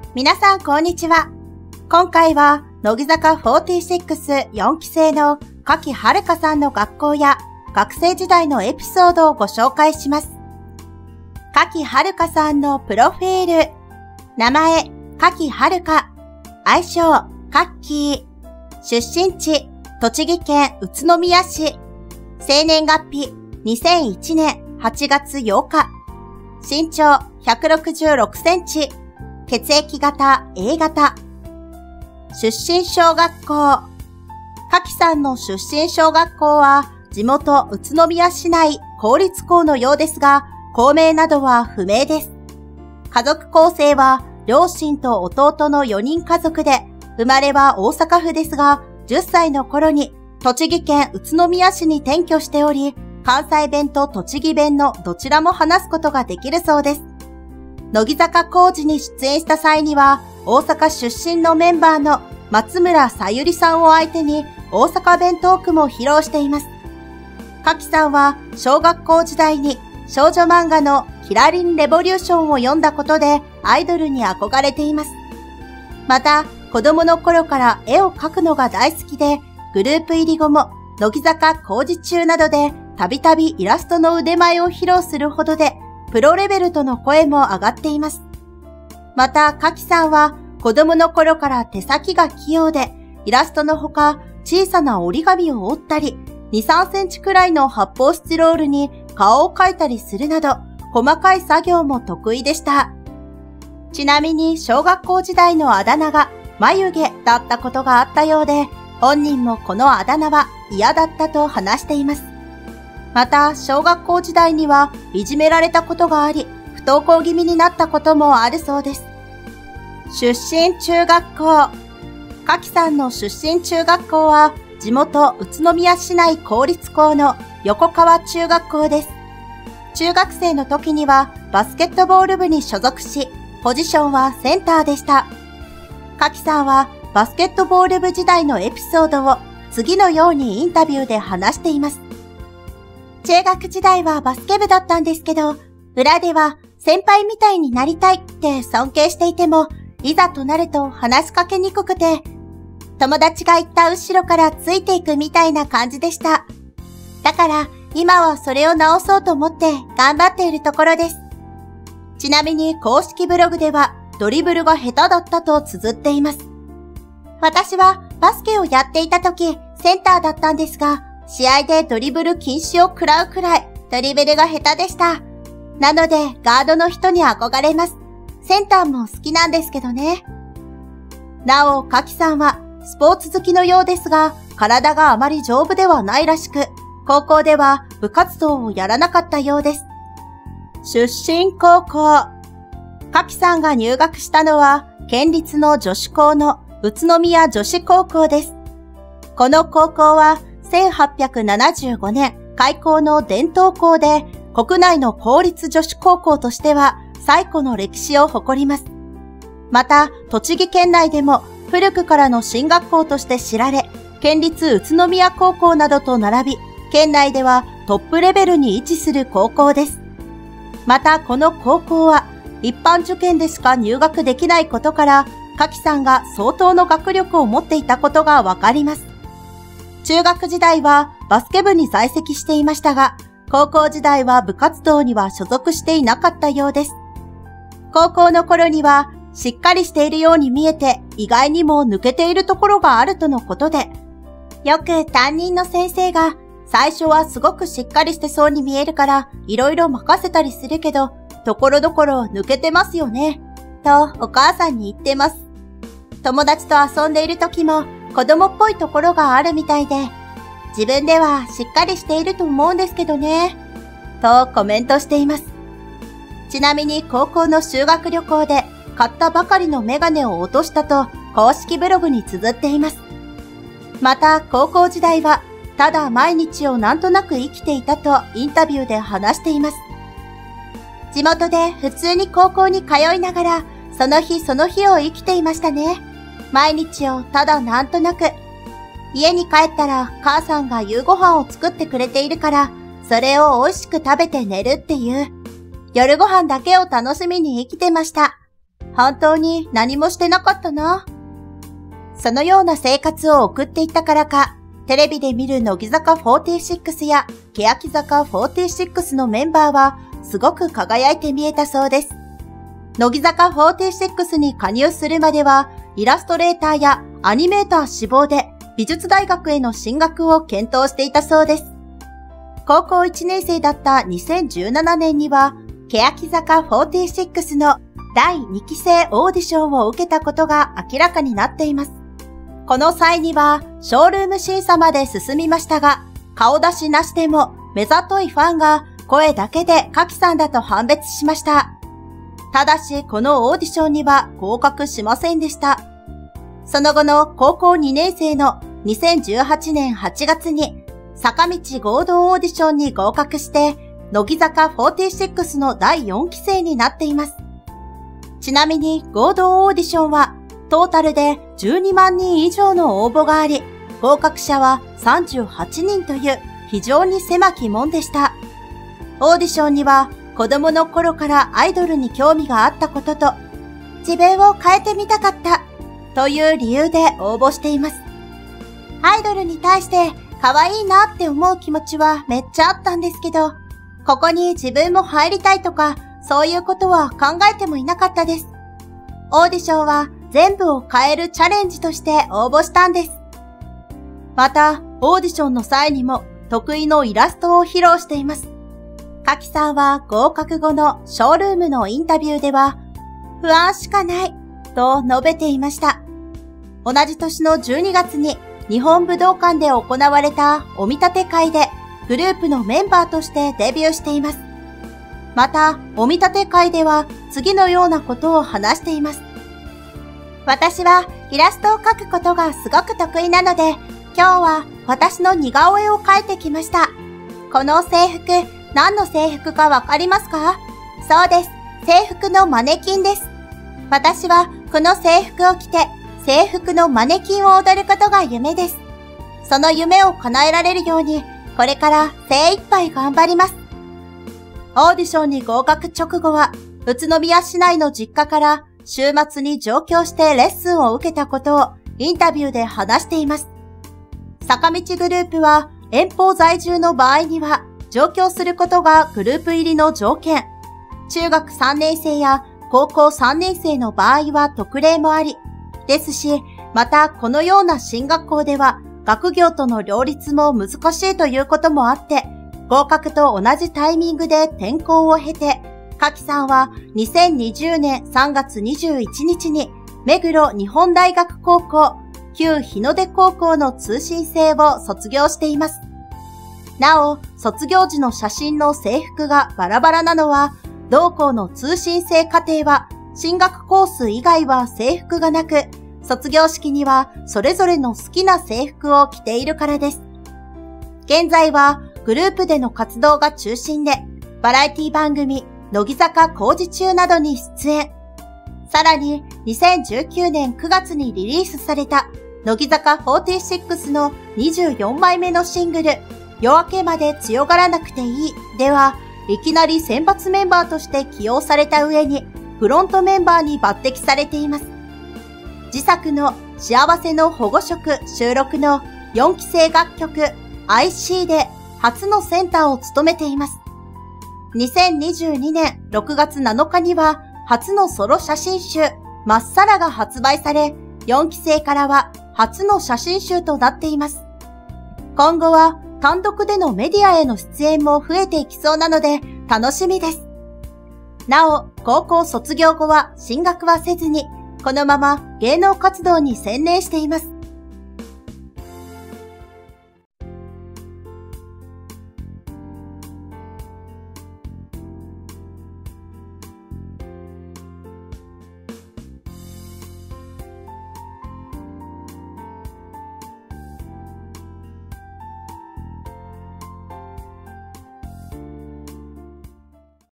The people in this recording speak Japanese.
皆さんこんにちは。今回は乃木坂464期生の柿遥香さんの学校や学生時代のエピソードをご紹介します。柿遥香さんのプロフィール。名前、柿遥香。愛称、カッキー。出身地、栃木県宇都宮市。生年月日、2001年8月8日。身長166センチ。血液型 A 型。出身小学校。柿さんの出身小学校は地元宇都宮市内公立校のようですが、校名などは不明です。家族構成は両親と弟の4人家族で、生まれは大阪府ですが、10歳の頃に栃木県宇都宮市に転居しており、関西弁と栃木弁のどちらも話すことができるそうです。乃木坂工事に出演した際には、大阪出身のメンバーの松村さゆりさんを相手に大阪弁トークも披露しています。柿さんは小学校時代に少女漫画のキラリンレボリューションを読んだことでアイドルに憧れています。また、子供の頃から絵を描くのが大好きで、グループ入り後も乃木坂工事中などでたびたびイラストの腕前を披露するほどで、プロレベルとの声も上がっています。また、柿さんは子供の頃から手先が器用で、イラストのほか小さな折り紙を折ったり、2、3センチくらいの発泡スチロールに顔を描いたりするなど、細かい作業も得意でした。ちなみに小学校時代のあだ名が眉毛だったことがあったようで、本人もこのあだ名は嫌だったと話しています。また、小学校時代にはいじめられたことがあり、不登校気味になったこともあるそうです。出身中学校。柿さんの出身中学校は、地元宇都宮市内公立校の横川中学校です。中学生の時にはバスケットボール部に所属し、ポジションはセンターでした。柿さんはバスケットボール部時代のエピソードを次のようにインタビューで話しています。中学時代はバスケ部だったんですけど、裏では先輩みたいになりたいって尊敬していても、いざとなると話しかけにくくて、友達が言った後ろからついていくみたいな感じでした。だから今はそれを直そうと思って頑張っているところです。ちなみに公式ブログではドリブルが下手だったと綴っています。私はバスケをやっていた時センターだったんですが、試合でドリブル禁止を食らうくらいドリブルが下手でした。なのでガードの人に憧れます。センターも好きなんですけどね。なお、柿さんはスポーツ好きのようですが、体があまり丈夫ではないらしく、高校では部活動をやらなかったようです。出身高校。柿さんが入学したのは、県立の女子校の宇都宮女子高校です。この高校は、1875年開校の伝統校で、国内の公立女子高校としては最古の歴史を誇ります。また、栃木県内でも古くからの進学校として知られ、県立宇都宮高校などと並び、県内ではトップレベルに位置する高校です。また、この高校は一般受験でしか入学できないことから、柿さんが相当の学力を持っていたことがわかります。中学時代はバスケ部に在籍していましたが、高校時代は部活動には所属していなかったようです。高校の頃にはしっかりしているように見えて、意外にも抜けているところがあるとのことで、よく担任の先生が、最初はすごくしっかりしてそうに見えるから、いろいろ任せたりするけど、ところどころ抜けてますよね、とお母さんに言ってます。友達と遊んでいる時も、子供っぽいところがあるみたいで、自分ではしっかりしていると思うんですけどね、とコメントしています。ちなみに高校の修学旅行で買ったばかりのメガネを落としたと公式ブログに綴っています。また高校時代はただ毎日をなんとなく生きていたとインタビューで話しています。地元で普通に高校に通いながらその日その日を生きていましたね。毎日をただなんとなく。家に帰ったら母さんが夕ご飯を作ってくれているから、それを美味しく食べて寝るっていう。夜ご飯だけを楽しみに生きてました。 本当に何もしてなかったな。そのような生活を送っていったからか、テレビで見る乃木坂46や欅坂46のメンバーはすごく輝いて見えたそうです。乃木坂46に加入するまでは、イラストレーターやアニメーター志望で美術大学への進学を検討していたそうです。高校1年生だった2017年には、欅坂46の第2期生オーディションを受けたことが明らかになっています。この際には、ショールーム審査まで進みましたが、顔出しなしでも目ざといファンが声だけでカキさんだと判別しました。ただし、このオーディションには合格しませんでした。その後の高校2年生の2018年8月に、坂道合同オーディションに合格して、乃木坂46の第4期生になっています。ちなみに合同オーディションはトータルで12万人以上の応募があり、合格者は38人という非常に狭き門でした。オーディションには子供の頃からアイドルに興味があったことと、自分を変えてみたかったという理由で応募しています。アイドルに対して可愛いなって思う気持ちはめっちゃあったんですけど、ここに自分も入りたいとか、そういうことは考えてもいなかったです。オーディションは全部を変えるチャレンジとして応募したんです。また、オーディションの際にも得意のイラストを披露しています。カキさんは合格後のショールームのインタビューでは、不安しかないと述べていました。同じ年の12月に日本武道館で行われたお見立て会でグループのメンバーとしてデビューしています。また、お見立て会では次のようなことを話しています。私はイラストを描くことがすごく得意なので、今日は私の似顔絵を描いてきました。この制服、何の制服かわかりますか？そうです。制服のマネキンです。私はこの制服を着て、制服のマネキンを踊ることが夢です。その夢を叶えられるように、これから精一杯頑張ります。オーディションに合格直後は、宇都宮市内の実家から週末に上京してレッスンを受けたことをインタビューで話しています。坂道グループは遠方在住の場合には上京することがグループ入りの条件。中学3年生や高校3年生の場合は特例もあり、ですし、またこのような進学校では学業との両立も難しいということもあって、合格と同じタイミングで転校を経て、カキさんは2020年3月21日に目黒日本大学高校、旧日の出高校の通信制を卒業しています。なお、卒業時の写真の制服がバラバラなのは、同校の通信制課程は進学コース以外は制服がなく、卒業式にはそれぞれの好きな制服を着ているからです。現在はグループでの活動が中心で、バラエティ番組、乃木坂工事中などに出演。さらに、2019年9月にリリースされた、乃木坂46の24枚目のシングル、夜明けまで強がらなくていいでは、いきなり選抜メンバーとして起用された上に、フロントメンバーに抜擢されています。自作の幸せの保護色収録の4期生楽曲 IC で初のセンターを務めています。2022年6月7日には初のソロ写真集まっさらが発売され、4期生からは初の写真集となっています。今後は単独でのメディアへの出演も増えていきそうなので楽しみです。なお、高校卒業後は進学はせずに、このまま芸能活動に専念しています。